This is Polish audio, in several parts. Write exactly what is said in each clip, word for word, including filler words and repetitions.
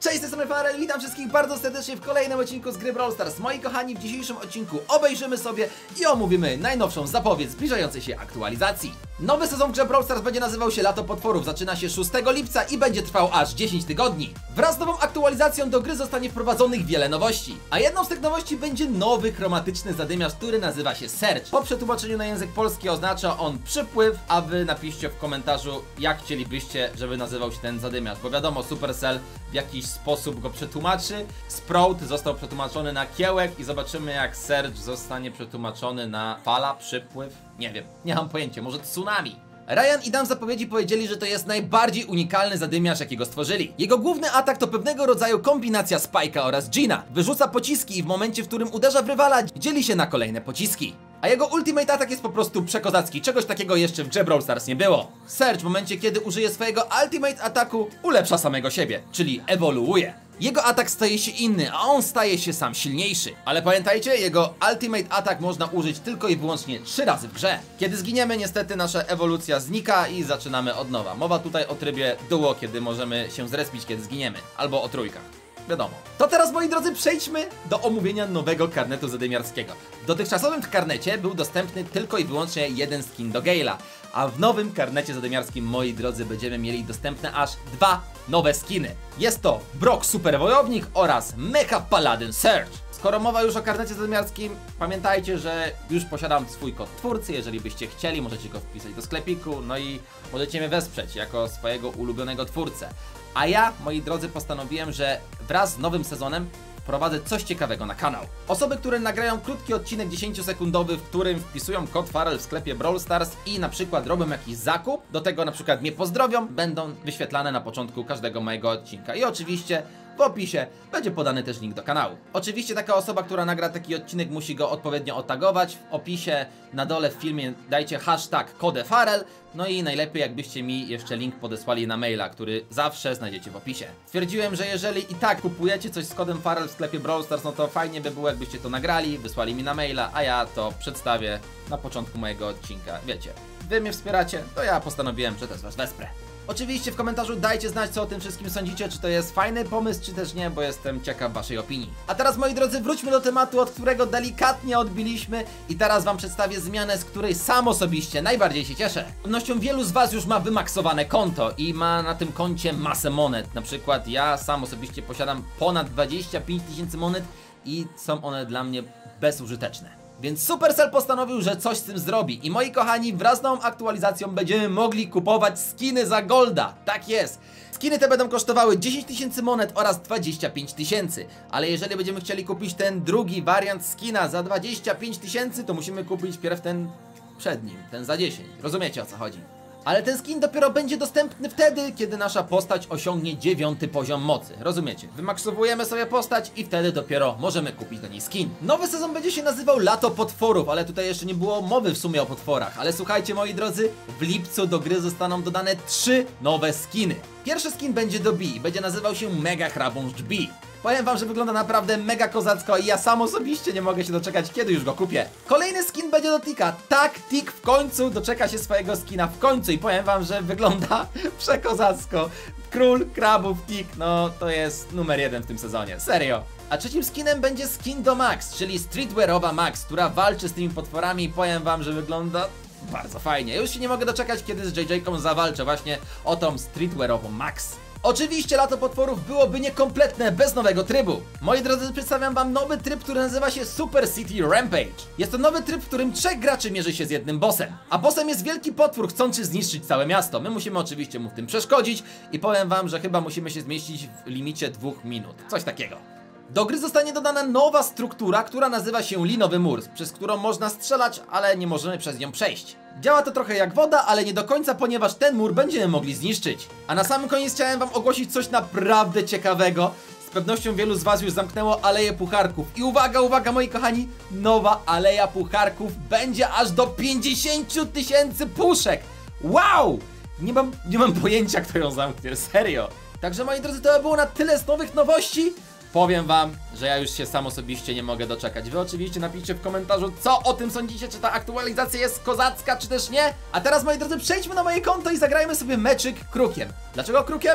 Cześć, z tej strony Farel, witam wszystkich bardzo serdecznie w kolejnym odcinku z gry Brawl Stars. Moi kochani, w dzisiejszym odcinku obejrzymy sobie i omówimy najnowszą zapowiedź zbliżającej się aktualizacji. Nowy sezon w grze Brawl Stars będzie nazywał się Lato Potworów, zaczyna się szóstego lipca i będzie trwał aż dziesięć tygodni. Wraz z nową aktualizacją do gry zostanie wprowadzonych wiele nowości, a jedną z tych nowości będzie nowy chromatyczny zadymiarz, który nazywa się Surge. Po przetłumaczeniu na język polski oznacza on przypływ, a wy napiszcie w komentarzu, jak chcielibyście, żeby nazywał się ten zadymiarz, bo wiadomo, Supercell w jakiś sposób go przetłumaczy. Sprout został przetłumaczony na kiełek i zobaczymy, jak Surge zostanie przetłumaczony na fala, przypływ, nie wiem, nie mam pojęcia, może tsunami. Ryan i Dan w zapowiedzi powiedzieli, że to jest najbardziej unikalny zadymiarz, jakiego stworzyli. Jego główny atak to pewnego rodzaju kombinacja Spike'a oraz Gina. Wyrzuca pociski i w momencie, w którym uderza w rywala, dzieli się na kolejne pociski. A jego ultimate atak jest po prostu przekozacki, czegoś takiego jeszcze w grze Brawl Stars nie było. Surge w momencie, kiedy użyje swojego ultimate ataku, ulepsza samego siebie, czyli ewoluuje. Jego atak staje się inny, a on staje się sam silniejszy. Ale pamiętajcie, jego ultimate atak można użyć tylko i wyłącznie trzy razy w grze. Kiedy zginiemy, niestety nasza ewolucja znika i zaczynamy od nowa. Mowa tutaj o trybie duo, kiedy możemy się zrespić, kiedy zginiemy, albo o trójkach. Wiadomo. To teraz, moi drodzy, przejdźmy do omówienia nowego karnetu zadymiarskiego. W dotychczasowym karnecie był dostępny tylko i wyłącznie jeden skin do Gale'a, a w nowym karnecie zadymiarskim, moi drodzy, będziemy mieli dostępne aż dwa nowe skiny. Jest to Brock Super Wojownik oraz Mecha Paladin Surge. Skoro mowa już o karnecie zadymiarskim, pamiętajcie, że już posiadam swój kod twórcy. Jeżeli byście chcieli, możecie go wpisać do sklepiku, no i możecie mnie wesprzeć jako swojego ulubionego twórcę. A ja, moi drodzy, postanowiłem, że wraz z nowym sezonem wprowadzę coś ciekawego na kanał. Osoby, które nagrają krótki odcinek dziesięciosekundowy, w którym wpisują kod Farel w sklepie Brawl Stars i na przykład robią jakiś zakup, do tego na przykład mnie pozdrowią, będą wyświetlane na początku każdego mojego odcinka. I oczywiście w opisie będzie podany też link do kanału. Oczywiście taka osoba, która nagra taki odcinek, musi go odpowiednio otagować. W opisie na dole w filmie dajcie hashtag kodefarel. No i najlepiej, jakbyście mi jeszcze link podesłali na maila, który zawsze znajdziecie w opisie. Stwierdziłem, że jeżeli i tak kupujecie coś z kodem Farel w sklepie Brawl Stars, no to fajnie by było, jakbyście to nagrali, wysłali mi na maila, a ja to przedstawię na początku mojego odcinka. Wiecie, wy mnie wspieracie, to ja postanowiłem, że też was wesprę. Oczywiście w komentarzu dajcie znać, co o tym wszystkim sądzicie, czy to jest fajny pomysł, czy też nie, bo jestem ciekaw waszej opinii. A teraz, moi drodzy, wróćmy do tematu, od którego delikatnie odbiliśmy i teraz wam przedstawię zmianę, z której sam osobiście najbardziej się cieszę. Z pewnością wielu z was już ma wymaksowane konto i ma na tym koncie masę monet. Na przykład ja sam osobiście posiadam ponad dwadzieścia pięć tysięcy monet i są one dla mnie bezużyteczne. Więc Supercell postanowił, że coś z tym zrobi i moi kochani, wraz z nową aktualizacją będziemy mogli kupować skiny za golda. Tak jest. Skiny te będą kosztowały dziesięć tysięcy monet oraz dwadzieścia pięć tysięcy. Ale jeżeli będziemy chcieli kupić ten drugi wariant skina za dwadzieścia pięć tysięcy, to musimy kupić pierw ten przed nim, ten za dziesięć. Rozumiecie, o co chodzi? Ale ten skin dopiero będzie dostępny wtedy, kiedy nasza postać osiągnie dziewiąty poziom mocy. Rozumiecie? Wymaksowujemy sobie postać i wtedy dopiero możemy kupić do niej skin. Nowy sezon będzie się nazywał Lato Potworów, ale tutaj jeszcze nie było mowy w sumie o potworach. Ale słuchajcie, moi drodzy, w lipcu do gry zostaną dodane trzy nowe skiny. Pierwszy skin będzie do B i będzie nazywał się Mega Chrabąszcz B. Powiem wam, że wygląda naprawdę mega kozacko i ja sam osobiście nie mogę się doczekać, kiedy już go kupię. Kolejny skin będzie do Tika. Tak, Tik w końcu doczeka się swojego skina w końcu i powiem wam, że wygląda przekozacko. Król krabów Tik, no to jest numer jeden w tym sezonie, serio. A trzecim skinem będzie skin do Max, czyli streetwearowa Max, która walczy z tymi potworami i powiem wam, że wygląda bardzo fajnie. Już się nie mogę doczekać, kiedy z J J-ką zawalczę właśnie o tą streetwearową Max. Oczywiście Lato Potworów byłoby niekompletne bez nowego trybu. Moi drodzy, przedstawiam wam nowy tryb, który nazywa się Super City Rampage. Jest to nowy tryb, w którym trzech graczy mierzy się z jednym bossem. A bossem jest wielki potwór chcący zniszczyć całe miasto. My musimy oczywiście mu w tym przeszkodzić i powiem wam, że chyba musimy się zmieścić w limicie dwóch minut. Coś takiego. Do gry zostanie dodana nowa struktura, która nazywa się linowy mur, przez którą można strzelać, ale nie możemy przez nią przejść. Działa to trochę jak woda, ale nie do końca, ponieważ ten mur będziemy mogli zniszczyć. A na samym koniec chciałem wam ogłosić coś naprawdę ciekawego. Z pewnością wielu z was już zamknęło Aleję Pucharków. I uwaga, uwaga, moi kochani, nowa Aleja Pucharków będzie aż do pięćdziesięciu tysięcy puszek. Wow! Nie mam, nie mam pojęcia, kto ją zamknie, serio. Także, moi drodzy, to by było na tyle z nowych nowości. Powiem wam, że ja już się sam osobiście nie mogę doczekać. Wy oczywiście napiszcie w komentarzu, co o tym sądzicie, czy ta aktualizacja jest kozacka, czy też nie. A teraz, moi drodzy, przejdźmy na moje konto i zagrajmy sobie meczyk krukiem. Dlaczego krukiem?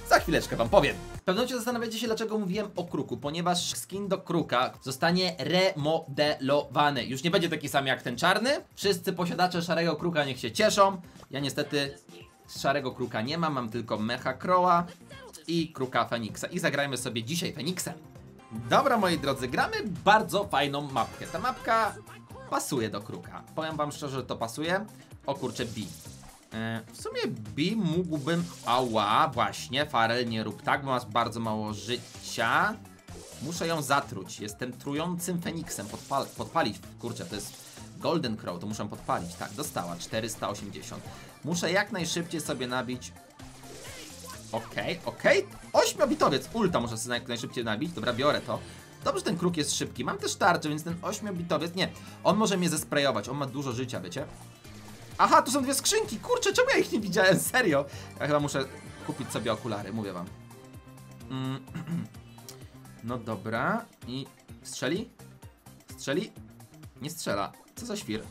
Za chwileczkę wam powiem. Pewnie się zastanawiacie się, dlaczego mówiłem o kruku, ponieważ skin do kruka zostanie remodelowany. Już nie będzie taki sam jak ten czarny. Wszyscy posiadacze szarego kruka niech się cieszą. Ja niestety szarego kruka nie mam, mam tylko mecha Crowa i kruka Feniksa. I zagrajmy sobie dzisiaj Feniksem. Dobra, moi drodzy, gramy bardzo fajną mapkę. Ta mapka pasuje do kruka. Powiem wam szczerze, że to pasuje. O kurczę, B. W sumie B mógłbym... Ała, właśnie, Farel, nie rób tak, bo masz bardzo mało życia. Muszę ją zatruć. Jestem trującym Feniksem. Podpal podpalić, kurczę, to jest Golden Crow, to muszę podpalić. Tak, dostała, czterysta osiemdziesiąt. Muszę jak najszybciej sobie nabić... Okej, okay, okej. Okay. Ośmiobitowiec, ulta muszę sobie jak najszybciej nabić. Dobra, biorę to. Dobrze, ten kruk jest szybki. Mam też tarczę, więc ten ośmiobitowiec... Nie, on może mnie zesprejować, on ma dużo życia, wiecie? Aha, tu są dwie skrzynki, kurczę, czemu ja ich nie widziałem, serio? Ja chyba muszę kupić sobie okulary, mówię wam. Mm. No dobra, i strzeli? Strzeli? Nie strzela, co za świr?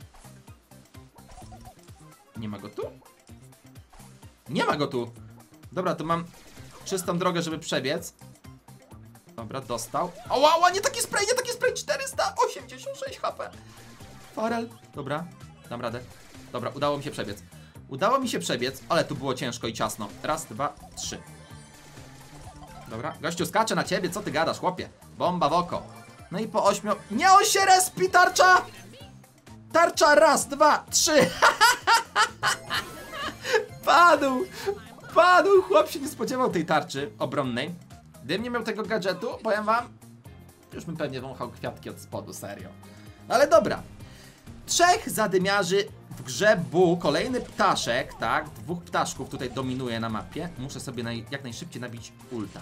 Nie ma go tu? Nie ma go tu! Dobra, to mam czystą drogę, żeby przebiec. Dobra, dostał. Ała, ała, nie taki spray, nie taki spray, czterysta osiemdziesiąt sześć H P. Farel, dobra, dam radę. Dobra, udało mi się przebiec. Udało mi się przebiec, ale tu było ciężko i ciasno. Raz, dwa, trzy. Dobra, gościu skacze na ciebie, co ty gadasz, chłopie? Bomba w oko. No i po ośmiu... Nie, on się respi, tarcza! Tarcza, raz, dwa, trzy. Padł! Padł! Chłop się nie spodziewał tej tarczy obronnej. Gdybym nie miał tego gadżetu, powiem wam, już bym pewnie wąchał kwiatki od spodu, serio. Ale dobra. Trzech zadymiarzy w grze Bu, kolejny ptaszek, tak? Dwóch ptaszków tutaj dominuje na mapie. Muszę sobie naj, jak najszybciej nabić ulta.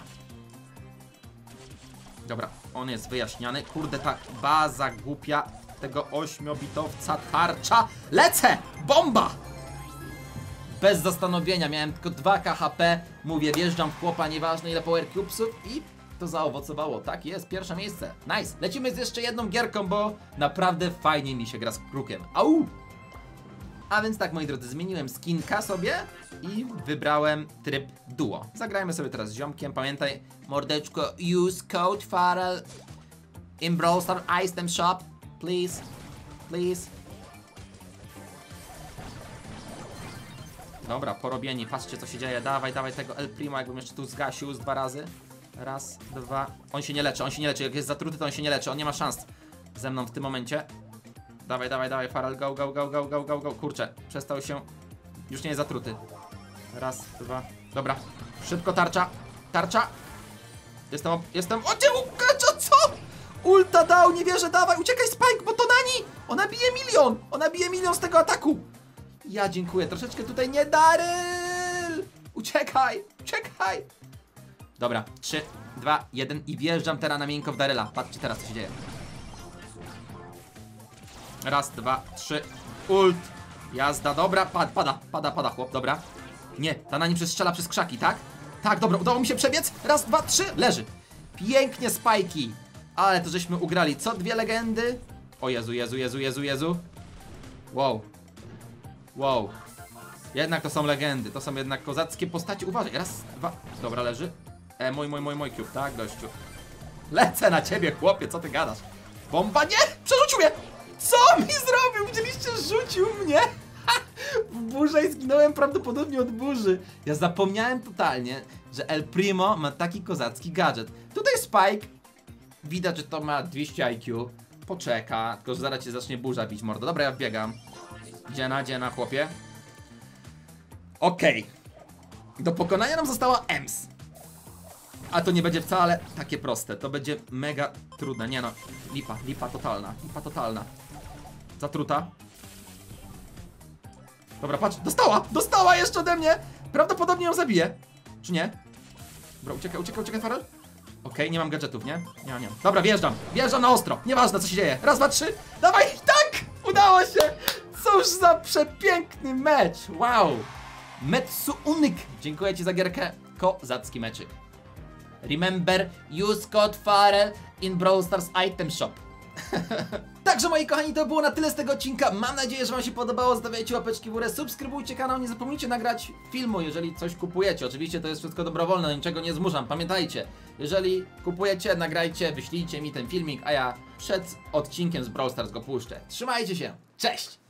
Dobra, on jest wyjaśniany. Kurde, ta baza głupia tego ośmiobitowca, tarcza. Lecę! Bomba! Bez zastanowienia, miałem tylko dwa K H P. Mówię, wjeżdżam w chłopa, nieważne ile power cubesów i to zaowocowało. Tak jest, pierwsze miejsce. Nice. Lecimy z jeszcze jedną gierką, bo naprawdę fajnie mi się gra z krukiem. Au! A więc tak, moi drodzy, zmieniłem skinka sobie i wybrałem tryb duo. Zagrajmy sobie teraz z ziomkiem. Pamiętaj, mordeczko, use code Farel in Brawl Stars Item Shop. Please, please. Dobra, porobieni, patrzcie co się dzieje. Dawaj, dawaj tego El Primo, jakbym jeszcze tu zgasił z dwa razy. Raz, dwa. On się nie leczy, on się nie leczy. Jak jest zatruty, to on się nie leczy. On nie ma szans ze mną w tym momencie. Dawaj, dawaj, dawaj, Farel, go, go, go, go, go, go, go. Kurczę, przestał się. Już nie jest zatruty. Raz, dwa. Dobra, szybko tarcza. Tarcza. Jestem, jestem. O, gdzie ukacza, co? Ulta dał, nie wierzę, dawaj, uciekaj Spike, bo to Nani. Ona bije milion. Ona bije milion z tego ataku. Ja dziękuję, troszeczkę tutaj nie Daryl! Uciekaj, uciekaj! Dobra, trzy, dwa, jeden i wjeżdżam teraz na miękko w Daryla. Patrzcie teraz co się dzieje. Raz, dwa, trzy, ult. Jazda, dobra, pad, pada, pada, pada chłop, dobra. Nie, ta na nim przestrzela przez krzaki, tak? Tak, dobra, udało mi się przebiec. Raz, dwa, trzy, leży. Pięknie Spajki. Ale to żeśmy ugrali, co dwie legendy? O Jezu, Jezu, Jezu, Jezu, Jezu. Wow. Wow. Jednak to są legendy, to są jednak kozackie postacie. Uważaj, raz, dwa, dobra, leży. E, mój, mój, mój, mój cube, tak, gościu. Lecę na ciebie, chłopie, co ty gadasz? Bomba, nie! Przerzucił mnie! Co mi zrobił? Widzieliście, rzucił mnie? Ha! W burze i zginąłem prawdopodobnie od burzy. Ja zapomniałem totalnie, że El Primo ma taki kozacki gadżet. Tutaj Spike. Widać, że to ma dwieście I Q. Poczeka, tylko że zaraz cię zacznie burza bić, mordo. Dobra, ja wbiegam. Dziena, dziena, chłopie. Okej. Okay. Do pokonania nam została Ems. A to nie będzie wcale takie proste. To będzie mega trudne. Nie no, lipa, lipa totalna. Lipa totalna. Zatruta. Dobra, patrz, dostała! Dostała jeszcze ode mnie! Prawdopodobnie ją zabiję. Czy nie? Dobra, uciekaj, uciekaj, uciekaj, Farel. Okej, okay, nie mam gadżetów, nie? Nie, nie. Dobra, wjeżdżam. Wjeżdżam na ostro. Nieważne, co się dzieje. Raz, dwa, trzy. Dawaj! Tak! Udało się! Cóż za przepiękny mecz! Wow! Metsu Unik! Dziękuję ci za gierkę. Kozacki meczyk. Remember, use code Farel in Brawl Stars Item Shop. Także moi kochani, to było na tyle z tego odcinka. Mam nadzieję, że wam się podobało. Zostawiajcie łapeczki w górę, subskrybujcie kanał, nie zapomnijcie nagrać filmu, jeżeli coś kupujecie. Oczywiście to jest wszystko dobrowolne, niczego nie zmuszam. Pamiętajcie, jeżeli kupujecie, nagrajcie, wyślijcie mi ten filmik, a ja przed odcinkiem z Brawl Stars go puszczę. Trzymajcie się, cześć!